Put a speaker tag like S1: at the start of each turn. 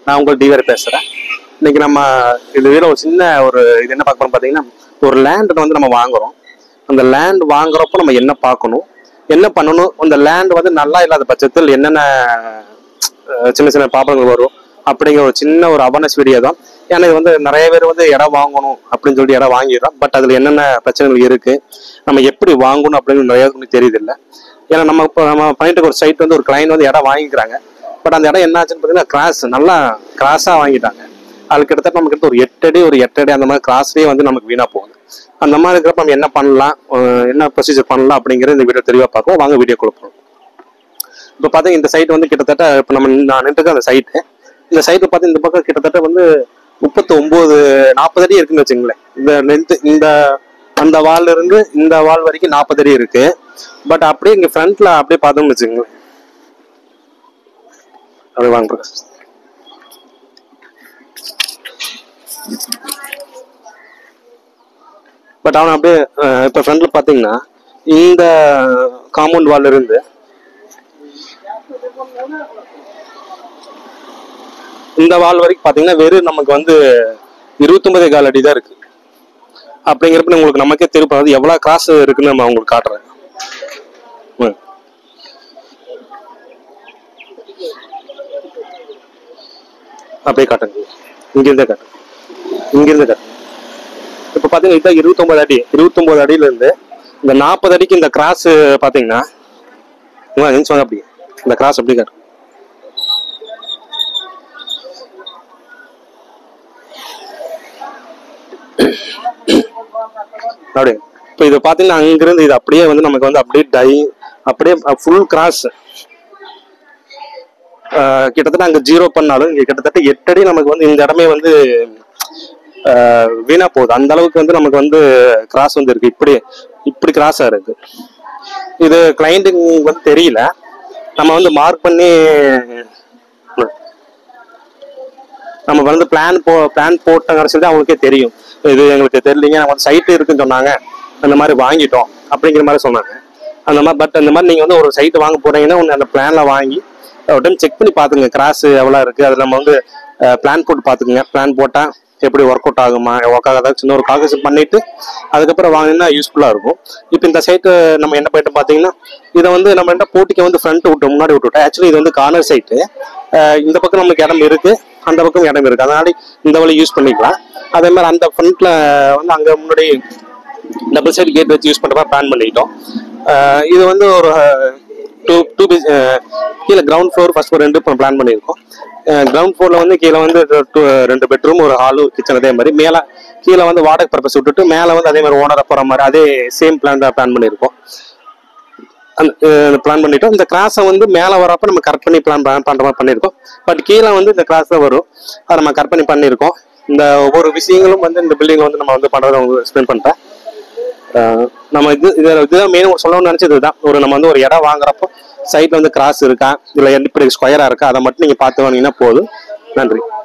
S1: நான் உங்கள் டிஆர் பேசுகிறேன். இன்னைக்கு நம்ம இந்த இதில் ஒரு சின்ன இது என்ன பார்க்கணும் பார்த்தீங்கன்னா, ஒரு லேண்டை வந்து நம்ம வாங்குறோம். அந்த லேண்ட் வாங்குறப்போ நம்ம என்ன பார்க்கணும், என்ன பண்ணணும், அந்த லேண்ட் வந்து நல்லா இல்லாத பட்சத்தில் என்னென்ன சின்ன சின்ன ப்ராப்ளங்கள் வரும் அப்படிங்கிற ஒரு சின்ன ஒரு அவேர்னஸ் வீடியோ தான். ஏன்னா இது வந்து நிறைய பேர் வந்து இடம் வாங்கணும் அப்படின்னு சொல்லிட்டு இடம் வாங்கிடுறோம். பட் அதில் என்னென்ன பிரச்சனைகள் இருக்குது, நம்ம எப்படி வாங்கணும் அப்படின்னு நிறைய பேருக்கு தெரியுது இல்லை. ஏன்னா நம்ம இப்போ நம்ம பண்ணிட்டு ஒரு சைட் வந்து ஒரு கிளைண்ட் வந்து இடம் வாங்கிக்கிறாங்க. பட் அந்த இடம் என்ன ஆச்சுன்னு பார்த்தீங்கன்னா நல்லா கிராஸாக வாங்கிட்டாங்க. அது கிட்டத்தட்ட நமக்கு ஒரு 8 அடி அந்த மாதிரி கிராஸ்லேயே வந்து நமக்கு வீணாக போகுது. அந்த மாதிரி இருக்கிறப்ப நம்ம என்ன பண்ணலாம், என்ன ப்ரொசீஜர் பண்ணலாம் அப்படிங்கிறது இந்த வீடியோ தெளிவாக பார்ப்போம். வாங்க வீடியோ கொடுப்போம். இப்போ பார்த்தீங்கன்னா இந்த சைட் வந்து கிட்டத்தட்ட இப்போ நான் நின்றுக்க அந்த சைட்டு, இந்த சைட்டு பார்த்து இந்த பக்கம் கிட்டத்தட்ட வந்து 39-40 அடி இருக்குன்னு வச்சுங்களேன். இந்த லென்த்து அந்த வால்ல இருந்து இந்த வால் வரைக்கும் 40 அடி இருக்கு. பட் அப்படியே இங்கே ஃப்ரண்ட்ல அப்படியே பார்த்தோம்னு வச்சுங்களேன், அப்படியே வாங்க. பட் அவன் அப்படியே இப்போ ஃப்ரண்ட்ல பார்த்தீங்கன்னா இந்த காம்பவுண்ட் வால் இருந்து இந்த வால் வரைக்கும் பார்த்தீங்கன்னா வெறும் நமக்கு வந்து 29.4 அடி தான் இருக்கு. அப்படிங்கிறப்ப உங்களுக்கு நமக்கே தெரியும் எவ்வளோ கிராஸ் இருக்குன்னு நம்ம உங்களுக்கு காட்டுறேன். அப்படியே காட்டுங்க, இங்கிருந்தே காட்டுங்க, இங்கிருந்து காட்டுங்க. இப்போ பார்த்தீங்கன்னா இதுதான் 29 அடி. 29 அடியிலேருந்து இந்த 40 அடிக்கு இந்த கிராஸ் பார்த்தீங்கன்னா அப்படி இந்த கிராஸ் அப்படி காட்டு. அப்படியே இப்போ இது பார்த்தீங்கன்னா அங்கிருந்து இது அப்படியே வந்து நமக்கு வந்து அப்படியே ஃபுல் கிராஸ் கிட்டத்தட்ட அங்கே 0 பண்ணாலும் இங்கே கிட்டத்தட்ட 8 அடி நமக்கு வந்து இந்த இடமே வந்து வீணா போகுது. அந்த அளவுக்கு வந்து நமக்கு வந்து கிராஸ் வந்து இருக்கு. இப்படி கிராஸா இருக்கு. இது கிளைண்ட்டுக்கு வந்து தெரியல. நம்ம வந்து மார்க் பண்ணி நம்ம வந்து பிளான் போட்டங்கிற சொல்லி அவங்களுக்கே தெரியும். இது எங்களுக்கு தெரியலீங்க, நம்ம வந்து சைட்டு இருக்குன்னு சொன்னாங்க, அந்த மாதிரி வாங்கிட்டோம் அப்படிங்கிற மாதிரி சொன்னாங்க. அந்த மாதிரி பட் அந்த மாதிரி நீங்கள் வந்து ஒரு சைட்டு வாங்க போறீங்கன்னா ஒன்று அந்த பிளானில் வாங்கி ஒரு டைம் செக் பண்ணி பார்த்துங்க கிராஸ் எவ்வளோ இருக்குது. அதில் நம்ம வந்து பிளான் போட்டு பார்த்துக்குங்க. பிளான் போட்டால் எப்படி ஒர்க் அவுட் ஆகுமா, ஒர்க் ஆகாத சின்ன ஒரு கால்குலேஷன் பண்ணிட்டு அதுக்கப்புறம் வாங்கினா யூஸ்ஃபுல்லாக இருக்கும். இப்போ இந்த சைட்டு நம்ம என்ன போயிட்டு பார்த்தீங்கன்னா இதை வந்து நம்ம என்ன போட்டிக்கு வந்து ஃப்ரண்ட் முன்னாடி விட்டுவிட்டோம். ஆக்சுவலி இது வந்து கார்னர் சைட்டு. இந்த பக்கம் நமக்கு இடம் இருக்குது, அந்த பக்கம் இடம் இருக்குது. அதனால இந்த வழி யூஸ் பண்ணிக்கலாம். அதே மாதிரி அந்த ஃப்ரண்ட்ல வந்து அங்கே முன்னாடி டபுள் சைடு கேட் வச்சு யூஸ் பண்ணுறப்ப பிளான் பண்ணிக்கிட்டோம். இது வந்து ஒரு கீழே கிரவுண்ட் ஃப்ளோர் ஃபர்ஸ்ட் ஒரு 2 பிளான் பண்ணியிருக்கோம். கிரவுண்ட் ஃப்ளோரில் வந்து கீழே வந்து 2 பெட்ரூம், ஒரு ஹாலு, கிச்சன். அதே மாதிரி கீழே வந்து வாடகை பர்பஸ் விட்டுட்டு மேலே வந்து அதே மாதிரி ஓனரை போகிற மாதிரி அதே சேம் பிளான் தான் பிளான் பண்ணியிருக்கோம். பிளான் பண்ணிட்டோம். இந்த கிராஸை வந்து மேலே வரப்போ நம்ம கரெக்ட் பண்ணி பிளான் பண்ணுற மாதிரி பண்ணியிருக்கோம். பட் கீழே வந்து இந்த கிராஸ் தான் வரும், அதை நம்ம கரெக்ட் பண்ணி பண்ணியிருக்கோம். இந்த ஒவ்வொரு விஷயங்களும் வந்து இந்த பில்டிங் வந்து நம்ம வந்து பண்ணுறதை உங்களுக்கு எக்ஸ்பிளைன் பண்ணிட்டேன். நம்ம இதுதான் மெயின் சொல்லணும்னு நினச்சது இதுதான். நம்ம வந்து ஒரு இடம் வாங்குறப்போ சைட்ல வந்து கிராஸ் இருக்கா, இல்லை எப்படி ஸ்கொயரா இருக்கா, அதை மட்டும் நீங்கள் பார்த்து வாங்கினீங்கன்னா போதும். நன்றி.